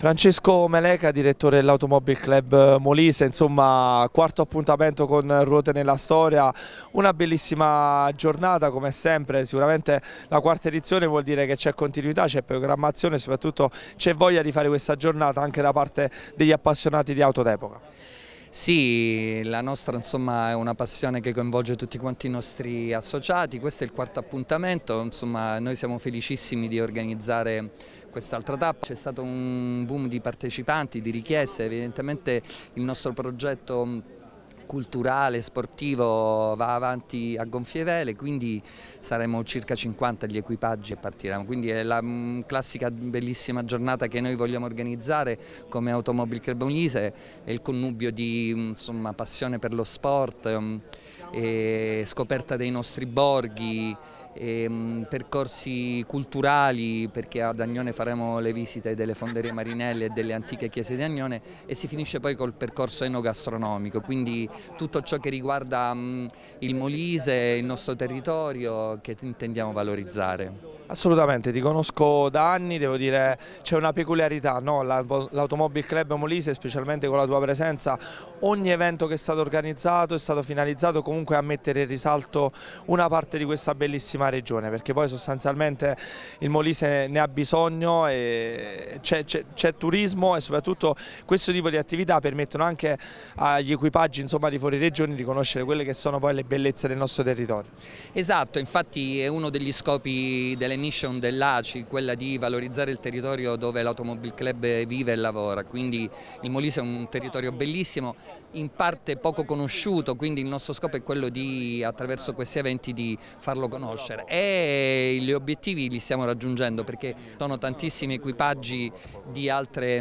Francesco Meleca, direttore dell'Automobile Club Molise, insomma quarto appuntamento con Ruote nella Storia, una bellissima giornata come sempre. Sicuramente la quarta edizione vuol dire che c'è continuità, c'è programmazione e soprattutto c'è voglia di fare questa giornata anche da parte degli appassionati di auto d'epoca. Sì, la nostra insomma, è una passione che coinvolge tutti quanti i nostri associati, questo è il quarto appuntamento, insomma, noi siamo felicissimi di organizzare quest'altra tappa, c'è stato un boom di partecipanti, di richieste, evidentemente il nostro progetto culturale, sportivo va avanti a gonfie vele, quindi saremo circa 50 gli equipaggi che partiranno, quindi è la classica bellissima giornata che noi vogliamo organizzare come Automobile Club Molise, è il connubio di insomma, passione per lo sport, e scoperta dei nostri borghi, percorsi culturali, perché ad Agnone faremo le visite delle fonderie Marinelle e delle antiche chiese di Agnone, e si finisce poi col percorso enogastronomico, quindi tutto ciò che riguarda il Molise, il nostro territorio che intendiamo valorizzare. Assolutamente, ti conosco da anni, devo dire c'è una peculiarità, no? L'Automobile Club Molise, specialmente con la tua presenza, ogni evento che è stato organizzato è stato finalizzato comunque a mettere in risalto una parte di questa bellissima regione, perché poi sostanzialmente il Molise ne ha bisogno, e c'è turismo e soprattutto questo tipo di attività permettono anche agli equipaggi insomma, di fuori regione di conoscere quelle che sono poi le bellezze del nostro territorio. Esatto, infatti è uno degli scopi delle mission dell'ACI, quella di valorizzare il territorio dove l'Automobile Club vive e lavora, quindi il Molise è un territorio bellissimo, in parte poco conosciuto, quindi il nostro scopo è quello di, attraverso questi eventi, di farlo conoscere, e gli obiettivi li stiamo raggiungendo perché sono tantissimi equipaggi di altre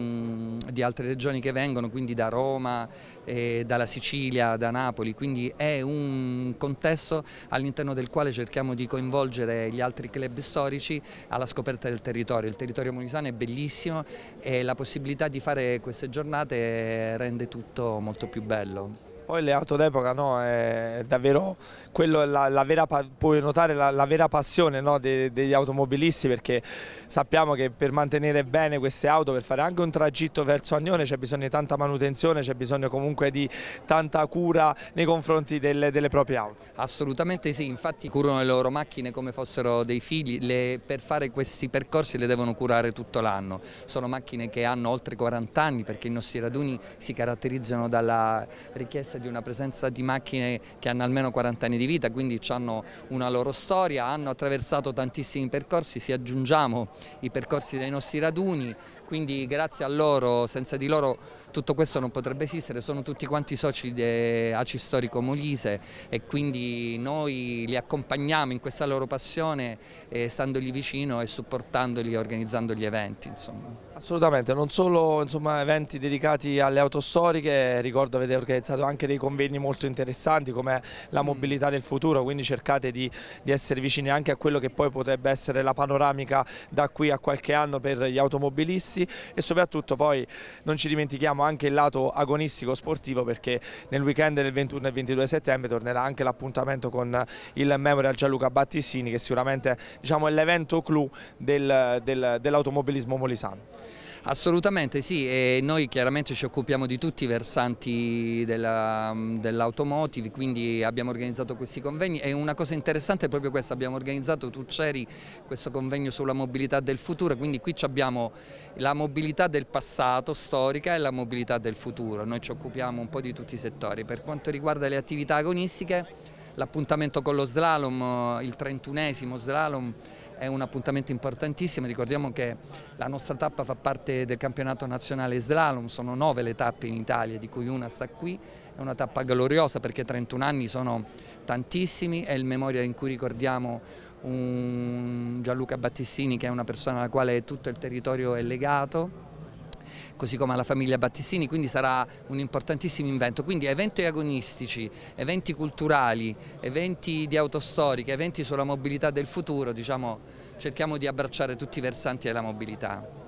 regioni che vengono, quindi da Roma, dalla Sicilia, da Napoli, quindi è un contesto all'interno del quale cerchiamo di coinvolgere gli altri club storici alla scoperta del territorio. Il territorio molisano è bellissimo e la possibilità di fare queste giornate rende tutto molto più bello. Poi le auto d'epoca no, è davvero quello, puoi notare la vera passione no, degli automobilisti, perché sappiamo che per mantenere bene queste auto, per fare anche un tragitto verso Agnone c'è bisogno di tanta manutenzione, c'è bisogno comunque di tanta cura nei confronti delle proprie auto. Assolutamente sì, infatti curano le loro macchine come fossero dei figli, per fare questi percorsi le devono curare tutto l'anno. Sono macchine che hanno oltre 40 anni perché i nostri raduni si caratterizzano dalla richiesta di una presenza di macchine che hanno almeno 40 anni di vita, quindi hanno una loro storia, hanno attraversato tantissimi percorsi, si aggiungiamo i percorsi dei nostri raduni, quindi grazie a loro, senza di loro tutto questo non potrebbe esistere, sono tutti quanti soci di ACI Storico Molise e quindi noi li accompagniamo in questa loro passione, standogli vicino e supportandoli e organizzando gli eventi. Insomma. Assolutamente, non solo insomma, eventi dedicati alle auto storiche, ricordo avete organizzato anche dei convegni molto interessanti come la mobilità del futuro, quindi cercate di essere vicini anche a quello che poi potrebbe essere la panoramica da qui a qualche anno per gli automobilisti, e soprattutto poi non ci dimentichiamo anche il lato agonistico sportivo, perché nel weekend del 21 e 22 settembre tornerà anche l'appuntamento con il Memorial Gianluca Battistini, che sicuramente diciamo, è l'evento clou dell'automobilismo molisano. Assolutamente sì, e noi chiaramente ci occupiamo di tutti i versanti dell'automotive, quindi abbiamo organizzato questi convegni, e una cosa interessante è proprio questa: abbiamo organizzato, tu c'eri, questo convegno sulla mobilità del futuro, quindi qui abbiamo la mobilità del passato storica e la mobilità del futuro, noi ci occupiamo un po' di tutti i settori. Per quanto riguarda le attività agonistiche, l'appuntamento con lo slalom, il 31esimo slalom, è un appuntamento importantissimo. Ricordiamo che la nostra tappa fa parte del campionato nazionale slalom, sono 9 le tappe in Italia, di cui una sta qui, è una tappa gloriosa perché 31 anni sono tantissimi, è il memoria in cui ricordiamo Gianluca Battistini, che è una persona alla quale tutto il territorio è legato, così come alla famiglia Battistini, quindi sarà un importantissimo evento. Quindi eventi agonistici, eventi culturali, eventi di auto storiche, eventi sulla mobilità del futuro, diciamo, cerchiamo di abbracciare tutti i versanti della mobilità.